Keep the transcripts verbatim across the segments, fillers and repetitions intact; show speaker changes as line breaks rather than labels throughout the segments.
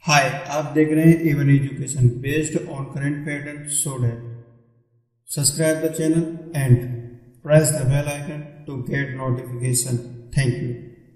हाय, आप देख रहे हैं Avon education based on current pattern so डेट subscribe the channel and press the bell icon to get notification. Thank you.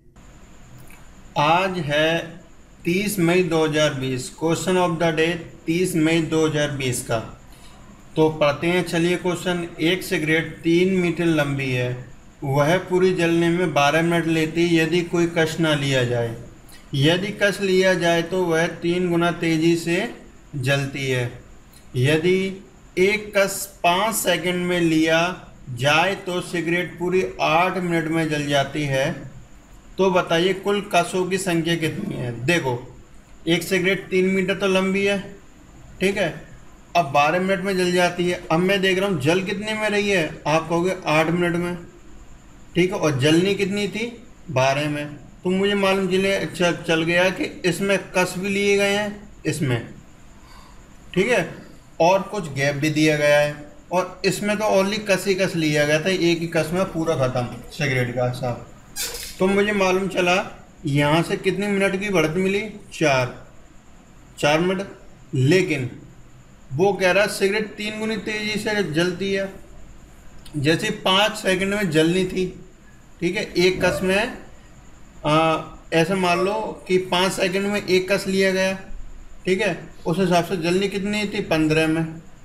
आज है तीस मई दो हज़ार बीस। क्वेश्चन ऑफ द डे तीस मई दो हज़ार बीस का। तो पढ़ते हैं, चलिए। क्वेश्चन, एक सिगरेट तीन मीटर लंबी है, वह पूरी जलने में बारह मिनट लेती है यदि कोई कश ना लिया जाए। यदि कश लिया जाए तो वह तीन गुना तेजी से जलती है। यदि एक कश पाँच सेकंड में लिया जाए तो सिगरेट पूरी आठ मिनट में जल जाती है। तो बताइए कुल कशों की संख्या कितनी है। देखो, एक सिगरेट तीन मीटर तो लंबी है, ठीक है। अब बारह मिनट में जल जाती है। अब मैं देख रहा हूँ जल कितने में रही है, आप कहोगे आठ मिनट में, ठीक है। और जलनी कितनी थी, बारह में। तो मुझे मालूम चले चल, चल गया कि इसमें कश भी लिए गए हैं, इसमें, ठीक है, और कुछ गैप भी दिया गया है। और इसमें तो ओनली कश ही कश लिया गया था, एक ही कश में पूरा ख़त्म सिगरेट का साहब। तो मुझे मालूम चला यहाँ से कितनी मिनट की बढ़त मिली, चार चार मिनट। लेकिन वो कह रहा है सिगरेट तीन गुनी तेज़ी से जलती है। जैसे पाँच सेकंड में जलनी थी, ठीक है, एक कश में आ, ऐसा मान लो कि पाँच सेकंड में एक कश लिया गया, ठीक है। उस हिसाब से जलनी कितनी थी, पंद्रह में।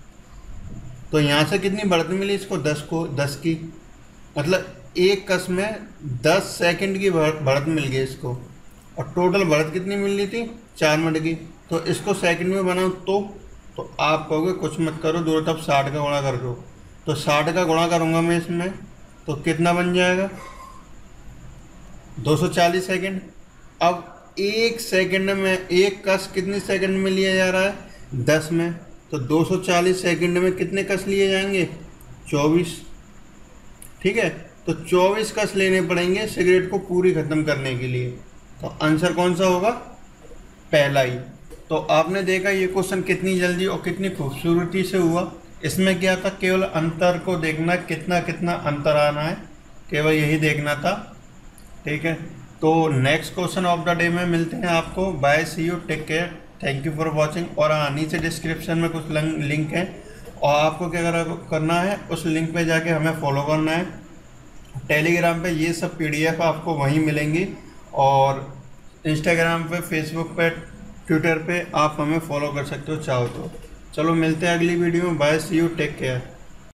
तो यहाँ से कितनी बढ़त मिली इसको, दस को दस की, मतलब एक कश में दस सेकंड की बढ़त मिल गई इसको। और टोटल बढ़त कितनी मिल रही थी, चार मिनट की। तो इसको सेकंड में बनाओ तो तो आप कहोगे कुछ मत करो, दो तब साठ का गुणा कर दो। तो साठ का गुणा करूँगा मैं इसमें, तो कितना बन जाएगा, दो सौ चालीस सेकंड। अब एक सेकंड में एक कश कितने सेकंड में लिया जा रहा है, दस में। तो दो सौ चालीस सेकंड में कितने कश लिए जाएंगे, चौबीस, ठीक है। तो चौबीस कश लेने पड़ेंगे सिगरेट को पूरी ख़त्म करने के लिए। तो आंसर कौन सा होगा, पहला ही। तो आपने देखा ये क्वेश्चन कितनी जल्दी और कितनी खूबसूरती से हुआ। इसमें क्या था, केवल अंतर को देखना, कितना कितना अंतर आना है, केवल यही देखना था, ठीक है। तो next question of the day में मिलते हैं आपको। Bye, see you, take care, thank you for watching. और हाँ, नीचे डिस्क्रिप्शन में कुछ लिंक है और आपको क्या करना है, उस लिंक पे जाके हमें फॉलो करना है। टेलीग्राम पे ये सब पीडीएफ आपको वहीं मिलेंगी, और इंस्टाग्राम पे, फेसबुक पे, ट्विटर पे आप हमें फॉलो कर सकते हो चाहो तो। चलो मिलते हैं अगली वीडियो में। Bye, see you, take care.